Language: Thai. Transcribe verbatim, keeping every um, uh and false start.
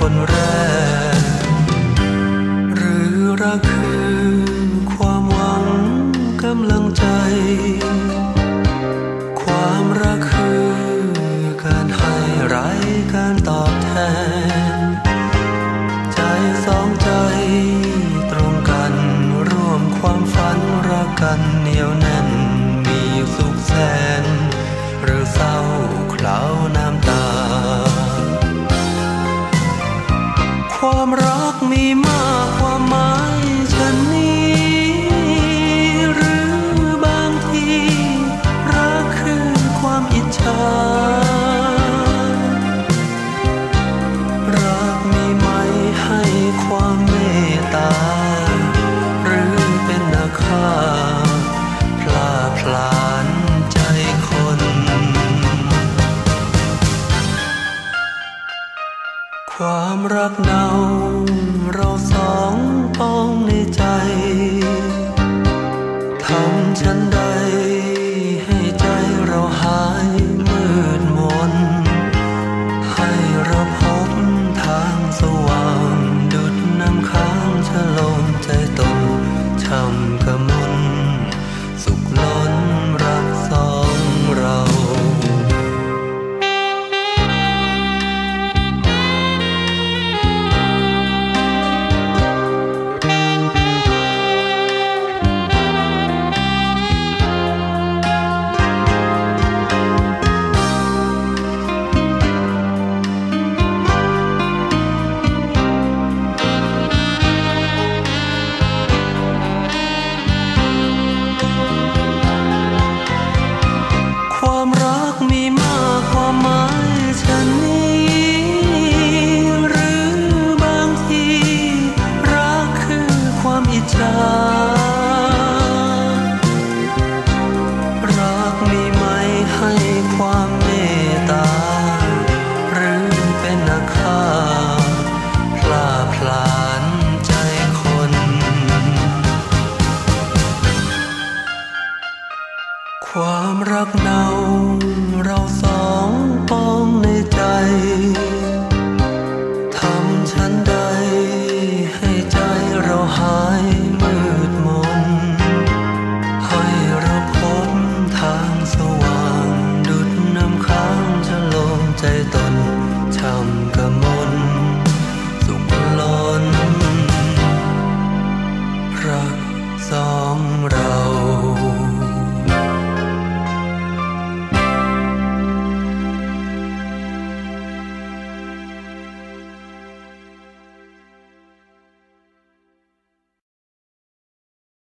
คนแรกหรือรักคือความหวังกำลังใจความรักคือการให้ไร้การตอบแทนใจสองใจตรงกันร่วมความฝันรักกันเหนียวแน่นมีสุขแสนหรือเศร้าเคล้าน้ำตาความรักมีมากความหมายฉันนี้หรือบางทีรักคือความอิจฉารักมีไหมให้ความเมตตาหรือเป็นอาฆาตพลาดพลานใจคนความรักเนาเราสองปองใน